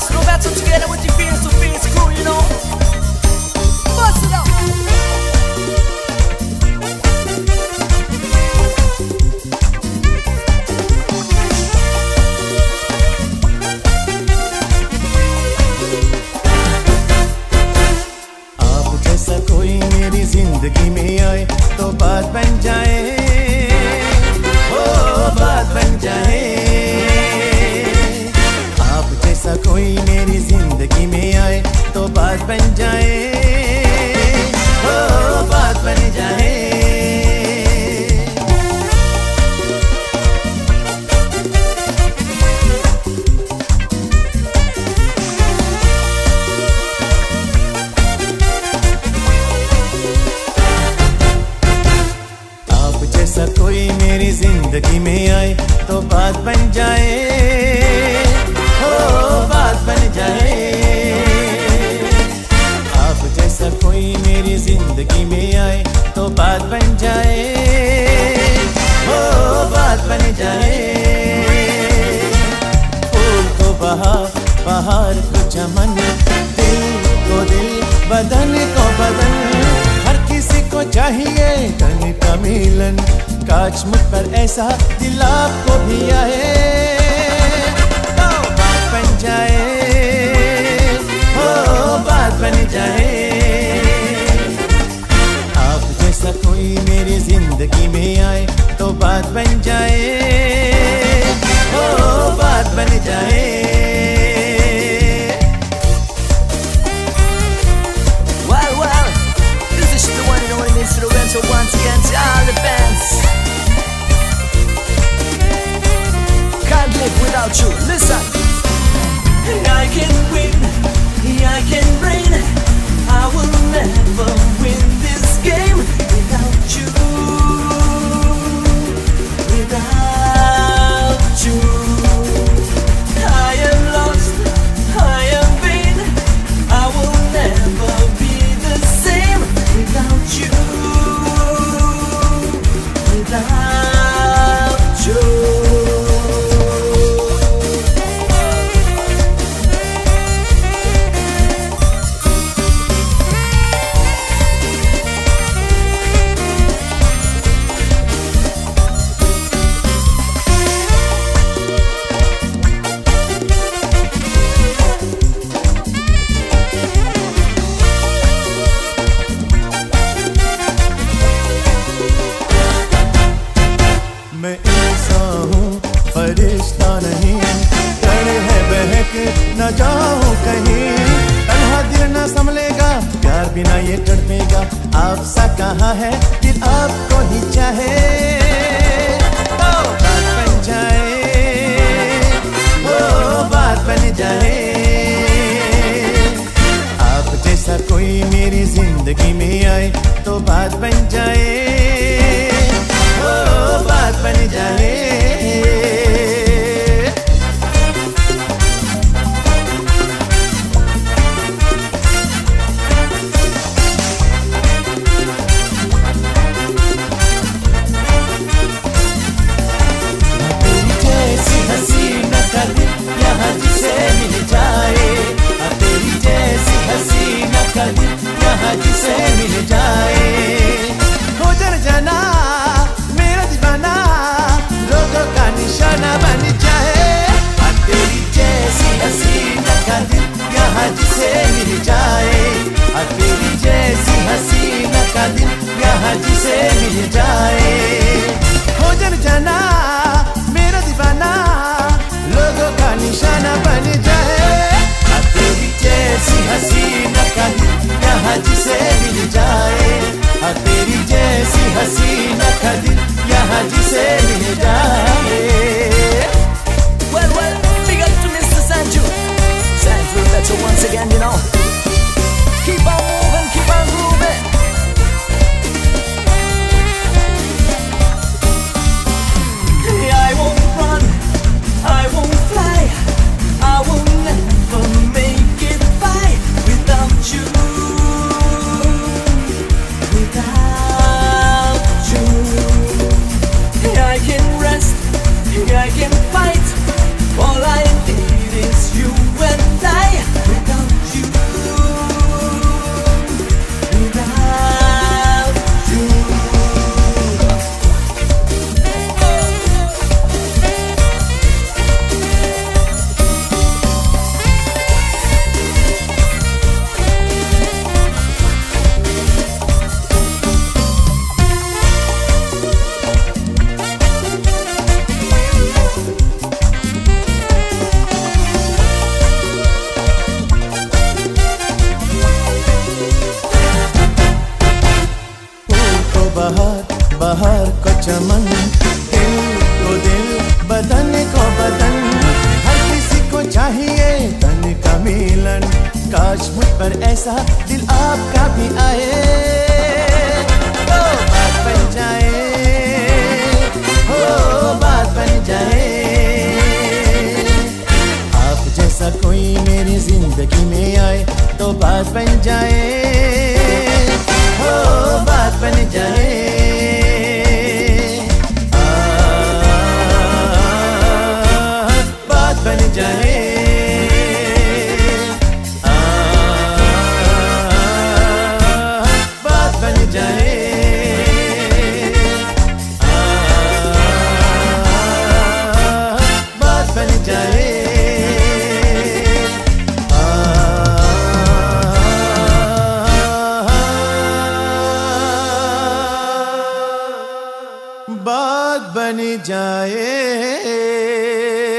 Mr. Roberto together with the Face to Face crew, you know. Bust it up. आप जैसा कोई मेरी जिंदगी में आए तो बात बन जाए, ओ बात बन जाए। आप जैसा कोई मेरी जिंदगी में आए तो बात बन जाए, ओ बात बन जाए। आप जैसा कोई मेरी जिंदगी में आए तो बात बन जाए, बात बन जाए। आप जैसा कोई मेरी जिंदगी में आए तो बात बन जाए, ओ बात बन जाए। फूल को बहार, बहार को चमन, दिल को दिल, बदन को बदन, हर किसी को चाहिए तन का मिलन। काश मुझ पर ऐसा दिल आपको भी आए, बन जाए, हो बात बन जाए। आप जैसा कोई मेरी जिंदगी में आए तो बात बन जाए, हो बात बन जाए। Well, this is the one and only Mr. Lorenzo once again to all the fans. Can't live without you, listen. I can win, I can reign, I will never win this game without you, without you. I am lost, I am vain, I will never be the same without you, without you. मैं इंसान हूँ फरिश्ता नहीं, कण है बहक न जाऊँ कहीं। तन्हा दिल न संभलेगा, प्यार बिना ये तड़पेगा। आप सा कहाँ है दिल आपको ही चाहे, ओ बात बन जाए, ओ बात बन जाए। आप जैसा कोई मेरी जिंदगी में आए तो बात बन जाए, बात बन जाए। तेरी जैसी हसीना का दिल यहाँ जिसे मिल जाए, तेरी जैसी हसीना का दिल यहाँ जिसे मिल जाए। हो जर जाना मेरा दीवाना, लोगों का निशाना बन जाए। तेरी जैसी हसीना का दिल यहाँ जिसे मिल जाए, तेरी जैसी हसीना का दिल यहाँ जिसे मिल जाए। हो जन जाना मेरा दीवाना, लोगों का निशाना बन जाए। तेरी जैसी हसीना का दिल यहाँ जिसे मिल जाए, तेरी जैसी हसीना का दिल यहाँ जिसे मिल जाए। Well, big up to Mr. Sanju. Sanju better once again, you know. Keep on moving, keep on grooving. I won't run, I won't fly, I will never make it by without बाहर बाहर को चमन, दिल को दिल, बदन को बदन, हर किसी को चाहिए तन का मिलन। काश मुझ पर ऐसा दिल आपका भी आए, तो बात बन जाए, हो बात बन जाए। आप जैसा कोई मेरी जिंदगी में आए तो बात बन जाए, हो बात बन जाए। बात बन जाए, बात बन जाए, बात बन जाए। बात बन जाए।